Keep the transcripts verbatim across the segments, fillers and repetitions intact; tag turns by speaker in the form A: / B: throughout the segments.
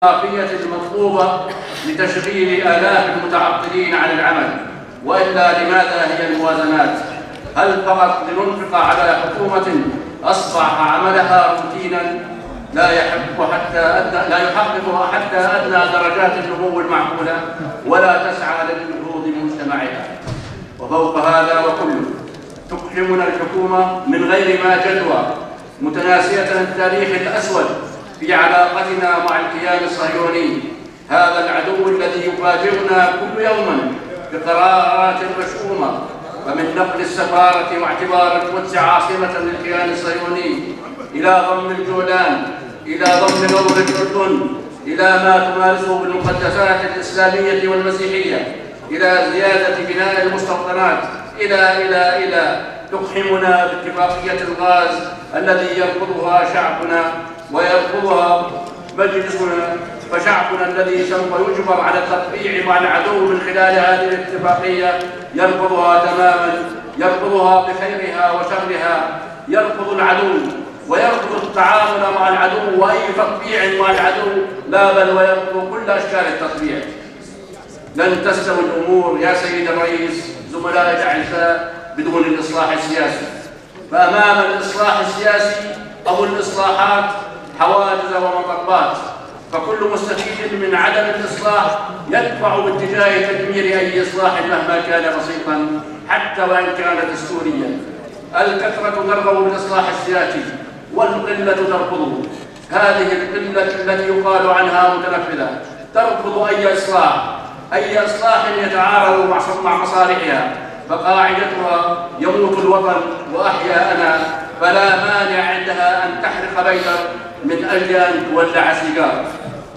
A: الإضافية المطلوبة لتشغيل آلاف المتعطلين عن العمل، وإلا لماذا هي الموازنات؟ هل فقط لننفق على حكومة أصبح عملها روتينا لا يحقق حتى أدنى لا يحقق حتى أدنى درجات النمو المعقولة ولا تسعى للنهوض بمجتمعها؟ وفوق هذا وكله تقحمنا الحكومة من غير ما جدوى، متناسية التاريخ الأسود في علاقتنا مع الكيان الصهيوني، هذا العدو الذي يفاجئنا كل يوم بقرارات مشؤومة، ومن نقل السفارة واعتبار القدس عاصمة للكيان الصهيوني إلى ضم الجولان، إلى ضم نور الأردن، إلى ما تمارسه بالمقدسات الإسلامية والمسيحية، إلى زيادة بناء المستوطنات، إلى إلى إلى تقحمنا باتفاقية الغاز الذي يرفضها شعبنا ويرفضها مجلسنا، فشعبنا الذي سوف يجبر على التطبيع مع العدو من خلال هذه الاتفاقية يرفضها تماما، يرفضها بخيرها وشرها، يرفض العدو ويرفض التعامل مع العدو وأي تطبيع مع العدو، لا بل ويرفض كل أشكال التطبيع. لن تستوي الأمور يا سيد الرئيس زملائي الأعزاء بدون الإصلاح السياسي، فأمام الإصلاح السياسي أو الإصلاحات حواجز ومطبات، فكل مستفيد من عدم الإصلاح يدفع باتجاه تدمير أي إصلاح مهما كان بسيطا حتى وإن كان دستوريا. الكثرة ترغب بالإصلاح السياسي والقلة ترفضه، هذه القلة التي يقال عنها متنفذة ترفض أي إصلاح، أي إصلاح يتعارض مع مصالحها، فقاعدتها يموت الوطن وأحيا أنا، فلا مانع عندها أن تحرق بيتا من أجل أن تولع سيجار.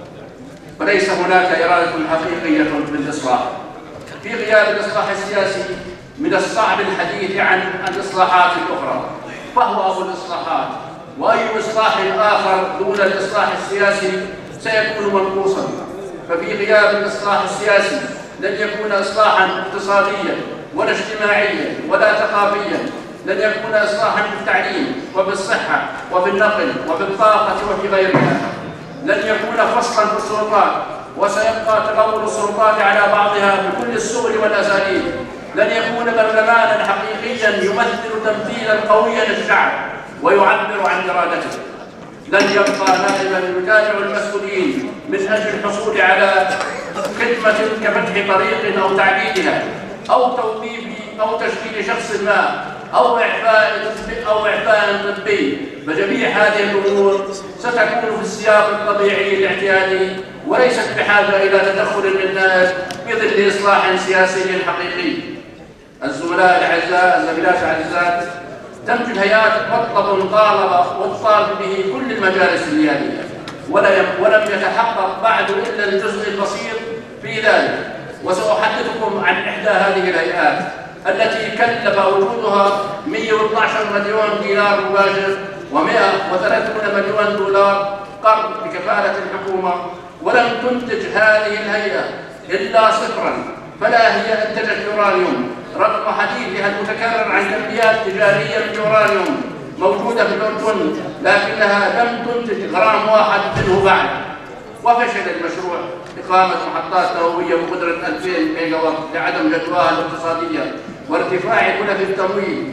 A: وليس هناك إرادة حقيقية بالإصلاح. في غياب الإصلاح السياسي من الصعب الحديث عن الإصلاحات الأخرى، فهو أبو الإصلاحات، وأي إصلاح آخر دون الإصلاح السياسي سيكون منقوصا. ففي غياب الإصلاح السياسي لن يكون إصلاحا اقتصاديا ولا اجتماعيا ولا ثقافيا، لن يكون إصلاحا في التعليم وفي الصحة وفي النقل وفي الطاقة وفي غيرها، لن يكون فصلا في السلطات وسيبقى تطور السلطات على بعضها بكل السبل والأساليب، لن يكون برلمانا حقيقيا يمثل تمثيلا قويا للشعب ويعبر عن إرادته، لن يبقى نائبا يتابع المسؤولين من أجل الحصول على خدمة كفتح طريق أو تعديلها أو توظيف أو تشكيل شخص ما أو إعفاء أو إعفاء طبي، فجميع هذه الأمور ستكون في السياق الطبيعي الاعتيادي وليست بحاجة إلى تدخل من الناس في ظل إصلاح سياسي حقيقي. الزملاء الأعزاء، الزميلات الأعزاء، تمت الهيئات مطلب طالب والطالب به كل المجالس النيابية، ولم يتحقق بعد إلا الجزء البسيط في ذلك، وسأحدثكم عن إحدى هذه الهيئات التي كلف وجودها مئة واثني عشر مليون دينار مباشر ومئة وثلاثين مليون دولار قرض بكفالة الحكومة، ولم تنتج هذه الهيئة إلا صفرا، فلا هي أنتجت يورانيوم رغم حديثها المتكرر عن كميات تجارية من يورانيوم موجودة في الأردن، لكنها لم تنتج غرام واحد منه بعد. وفشل المشروع إقامة محطات نووية بقدرة ألفين ميجا وات لعدم جدواها الاقتصادية وارتفاع كلف التمويل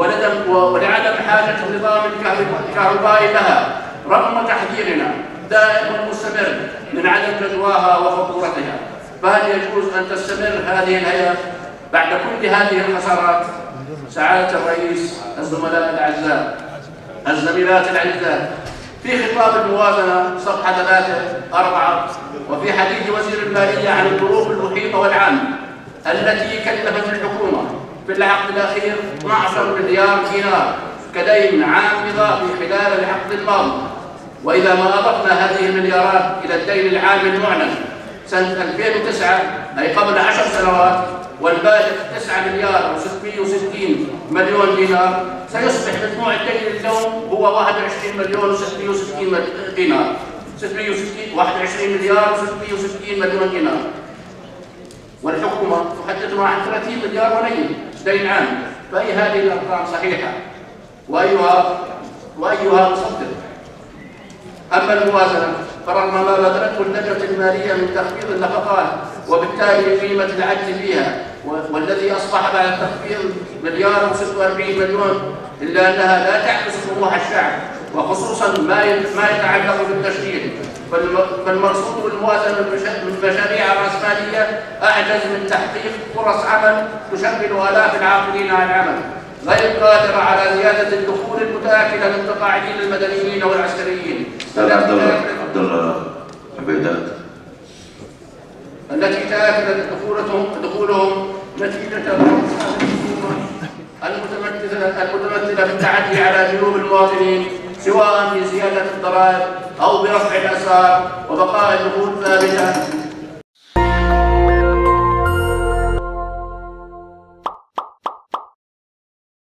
A: ولعدم حاجة النظام الكهربائي لها، رغم تحذيرنا دائم ومستمر من عدم جدواها وخطورتها. فهل يجوز أن تستمر هذه الهيئة بعد كل هذه الخسارات؟ سعادة الرئيس، الزملاء الأعزاء، الزميلات الأعزاء، في خطاب الموازنة صفحة ثلاثة أربعة وفي حديث وزير المالية عن الظروف المحيطة والعامة التي كلفت الحكومة في العقد الأخير اثني عشر مليار دينار كدين عام إضافي خلال العقد الماضي، وإذا ما أضفنا هذه المليارات إلى الدين العام المعلن سنة ألفين وتسعة أي قبل عشر سنوات والبالغ تسعة مليار وستمئة وستين مليون دينار، سيصبح مجموع الدين اليوم هو واحد وعشرين مليون وستمئة وستين دينار، ستمئة وستين واحد وعشرين مليار وستمئة وستين مليون دينار، والحكومة تحدث عن ثلاثين مليار ونيل دين عام. فأي هذه الأرقام صحيحة وأيها وأيها مصدق؟ أما الموازنة فرغم ما بذلته اللجنة المالية من تخفيض النفقات وبالتالي قيمة العجز فيها، والذي أصبح بعد التخفيض مليار وستة وأربعين مليون، إلا أنها لا تعكس طموح الشعب، وخصوصا ما ما يتعلق بالتشغيل. فالمرصود بالموازنة من مشاريع الرأسمالية أعجز من تحقيق فرص عمل تشغل آلاف العاملين على العمل، غير قادرة على زيادة الدخول المتآكلة للمتقاعدين المدنيين والعسكريين.
B: أستاذ عبد الله عبد الله عبيدات.
A: التي تآكلت دخولهم دخولهم نتيجة المتمثلة المتمثلة في التعدي على جيوب المواطنين، سواء بزيادة الضرائب أو برفع الأسعار وبقاء الدخول ثابتة